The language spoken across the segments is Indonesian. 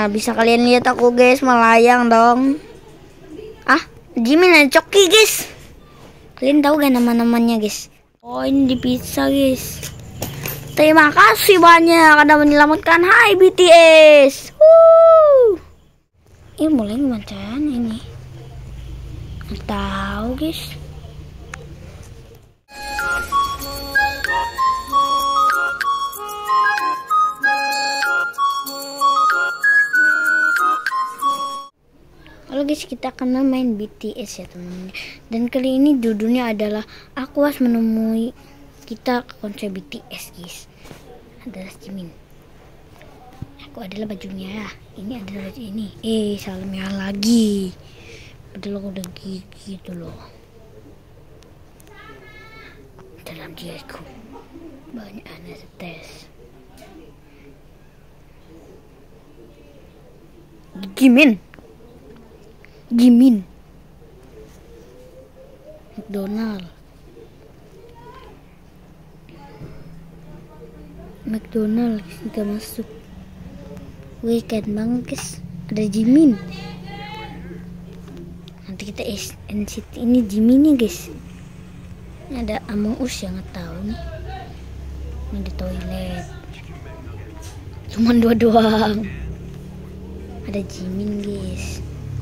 Nah, bisa kalian lihat aku guys melayang dong. Ah, Jimin dan Coki guys. Kalian tahu gak nama-namanya guys? Oh, ini di pizza guys. Terima kasih banyak Anda menyelamatkan Hai BTS. Ini mulai gimana ini? Nggak tahu guys. Halo guys, kita akan main BTS ya teman-teman. Dan kali ini judulnya adalah aku harus menemui kita ke konser BTS guys. Adalah Jimin. Aku adalah bajunya ya. Ini adalah baju ini. Salamnya lagi. Padahal aku udah gitu loh. Dalam diriku banyak anestes. Jimin. McDonald kita masuk. Weekend banget guys. Ada Jimin. Nanti kita NCT ini Jiminnya guys. Ini ada Among Us yang nggak tahu nih. Ini di toilet. Cuman dua doang. Ada Jimin guys.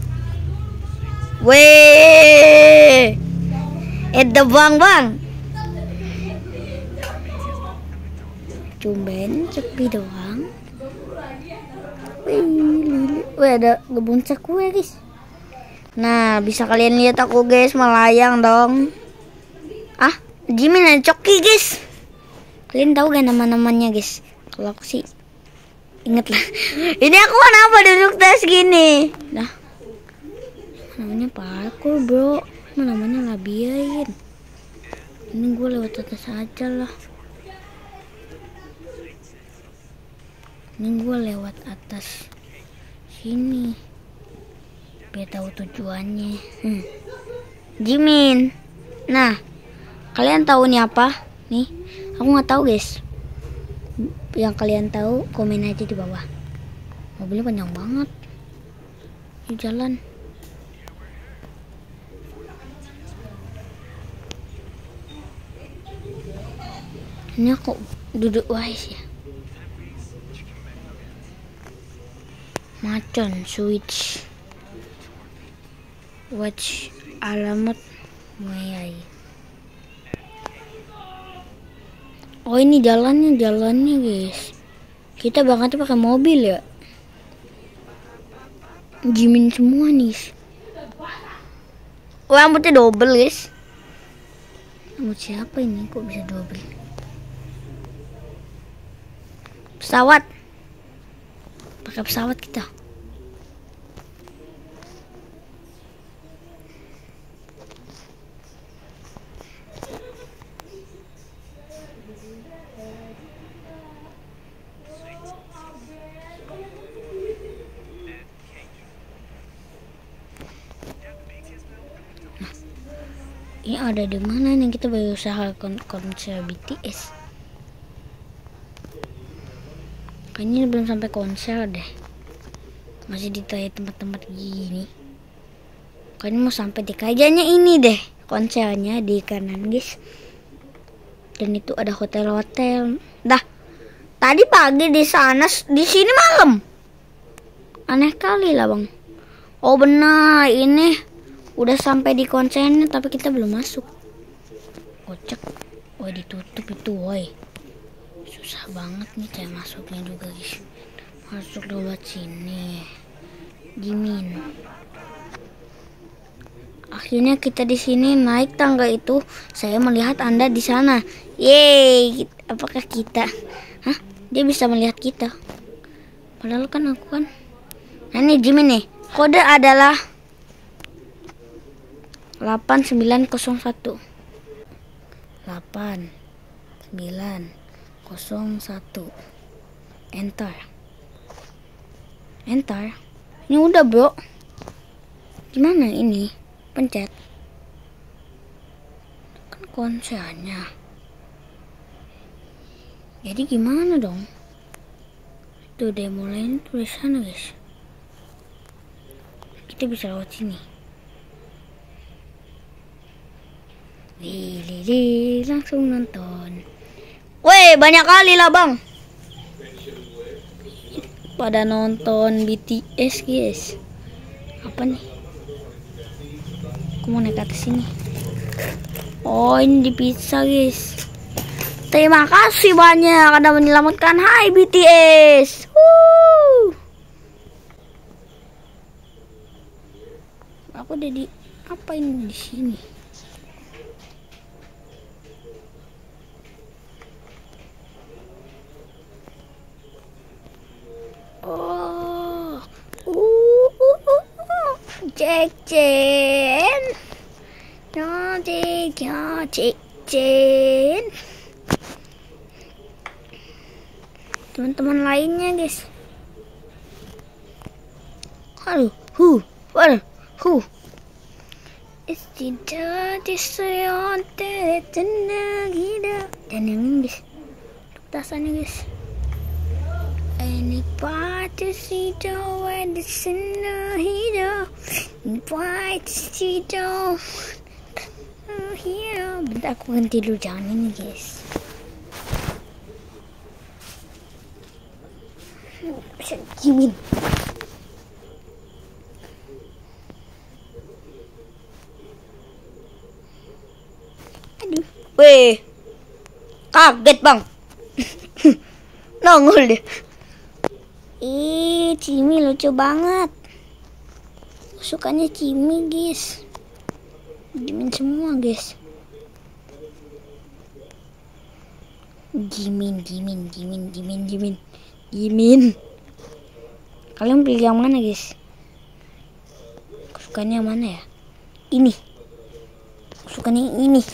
Weh, ada bang. Cumben sepi doang. Wih, ada ngebuncak kue guys. Nah, bisa kalian lihat aku guys melayang dong. Ah, Jimin dan Coki guys. Kalian tahu gak nama-namanya guys? Kalau aku sih inget lah. Ini aku kenapa duduk tas gini? Nah, namanya parkour bro. Namanya labirin. Ini gue lewat atas aja lah. Ini gue lewat atas sini biar tahu tujuannya. Jimin. Nah, kalian tahu nih apa? Nih, aku nggak tahu guys. Yang kalian tahu komen aja di bawah. Mobilnya panjang banget. Di jalan. Ini aku duduk wise ya. Macan switch. Watch alamat Mayai. Oh, ini jalannya guys. Kita berangkatnya pakai mobil ya. Jimin semua nih. Oh, rambutnya double guys. Rambut siapa ini kok bisa double? Pesawat. Pakai pesawat kita. Ini ada di mana nih kita berusaha konser BTS? Kayaknya belum sampai konser deh. Masih di tempat-tempat gini. Kayaknya mau sampai di kayaknya ini deh konsernya di kanan guys. Dan itu ada hotel-hotel. Dah. Tadi pagi di sana, di sini malam. Aneh kali lah bang. Oh benar, ini udah sampai di konsernya tapi kita belum masuk. Kocak. Woi ditutup itu woi. Susah banget nih cara masuknya juga guys. Masuk lewat sini. Jimin. Akhirnya kita di sini naik tangga itu. Saya melihat Anda di sana. Yeay, apakah kita? Hah? Dia bisa melihat kita. Padahal kan aku kan. Nah ini Jimin nih. Kode adalah 8901. 8901. Enter. Ini udah bro. Gimana ini? Pencet. Kan konsernya. Jadi gimana dong? Tuh demo lain tulisannya guys. Kita bisa lewat sini. Lili langsung nonton. Weh, banyak kali lah bang. Pada nonton BTS guys. Apa nih? Aku mau naik ke atas sini. Oh, ini di pizza guys. Terima kasih banyak Anda menyelamatkan. Hai BTS. Aku udah di apa ini di sini? Oh, Jack Chen, no Jack Chen. Teman-teman lainnya guys. Aduh, dan yang ini guys, tasannya guys. Invite si do and the sinner hero. Invite si do hero. Bentar aku ganti dulu, jangan ini guys. Bisa dikimin. Aduh, weh, kaget bang. Nongol deh. Cimi lucu banget. Sukanya Cimi guys. Jimin semua guys. Jimin. Kalian pilih yang mana guys? Sukanya yang mana ya? Ini. Sukanya yang ini.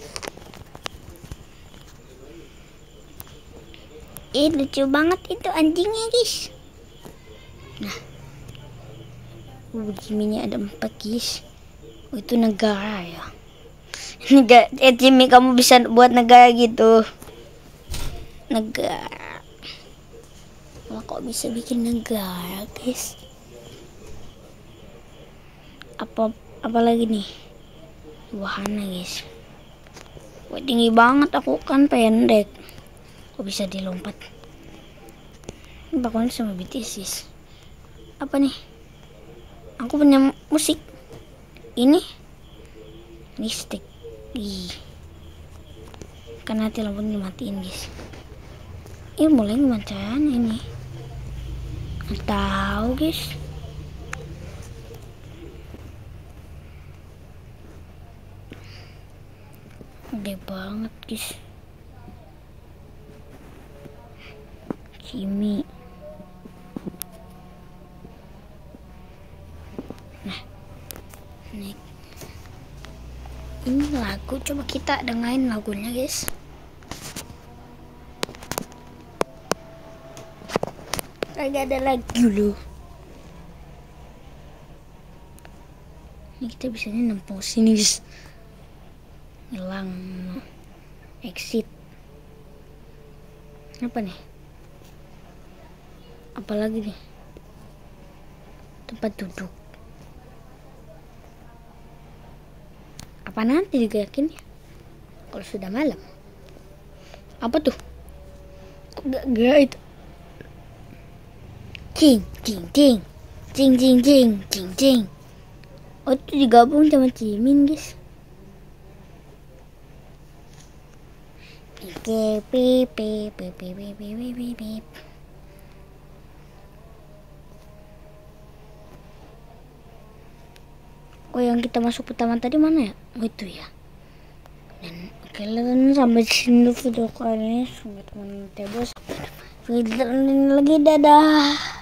Lucu banget itu anjingnya guys. Nah, Jiminnya ada 4 guys. Oh, itu negara ya. Jimmy, kamu bisa buat negara gitu. Negara. Wah, kok bisa bikin negara guys? Apa lagi nih? Wahana guys. Wah, tinggi banget, aku kan pendek. Kok bisa dilompat? Bakalan sama BTS guys. Apa nih? Aku punya musik. Ini stick. Kan nanti lampunya dimatiin guys. Ini mulai gimana caranya ini? Nggak tahu guys. Gede banget guys. Jimmy. Nah, ini lagu, coba kita dengerin lagunya guys. Lagi ada lagu loh. Ini kita bisa nempel sini guys. Hilang exit. Apa nih? Apalagi nih? Tempat duduk. Apa nanti digerakkan ya? Kalau sudah malam. Apa tuh? Kok gak gerak itu? Cing. Oh, itu digabung sama Jimin guys. Pip. Oh, yang kita masuk pertama tadi mana ya? Oh, itu ya. Dan oke, sampai sini video kali ini. Sampai teman-teman Tebos. Lagi dadah.